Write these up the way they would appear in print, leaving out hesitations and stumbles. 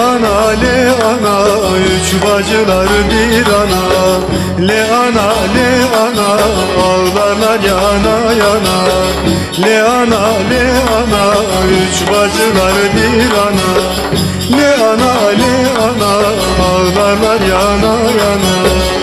le ana, üç bacılar bir ana. Le ana, ağlarlar yana yana. Le ana, üç bacılar bir ana. Le ana, ağlarlar yana yana.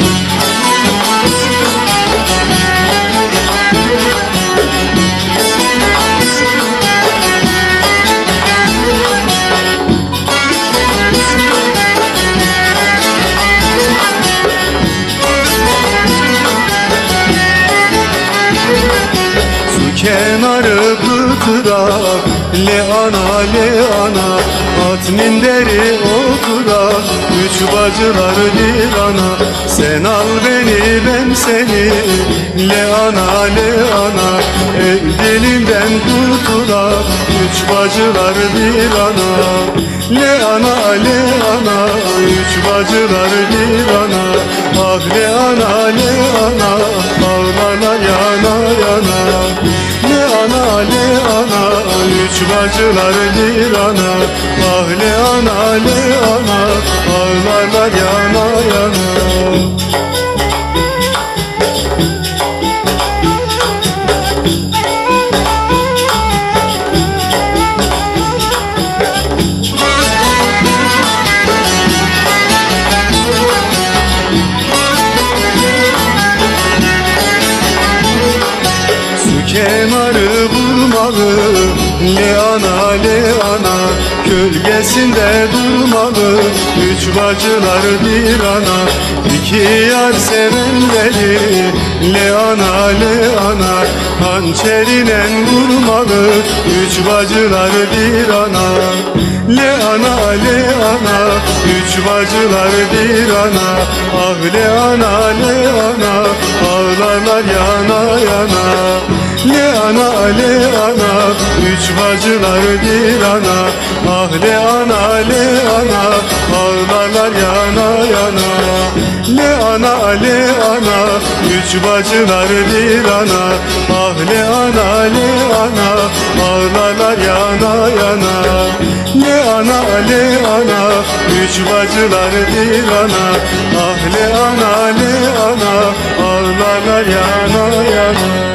Kenarı pıtırak, le ana, at minderi oturak, üç bacılar bir ana. Sen al beni ben seni, le ana, el dilinden kurtulak, üç bacılar bir ana. Le ana, üç bacılar bir ana. Ah le ana, ağlarlar yana yana. Le ana, üç bacılar bir ana. Ah le ana, ağlarlar yana yana. Kenarı vurmalı, le ana, gölgesinde durmalı, üç bacılar bir ana. İki yar sevenleri, le ana, hançerine vurmalı, üç bacılar bir ana. Le ana, üç bacılar bir ana. Ah le ana, ağlarlar yana yana. Le ana, üç bacılar bir ana. Ah le ana, ağlarlar yana yana. Le ana, üç bacılar bir ana. Ah le ana, ağlarlar yana yana. Le ana, üç bacılar bir ana. Ah le ana, ağlarlar yana yana.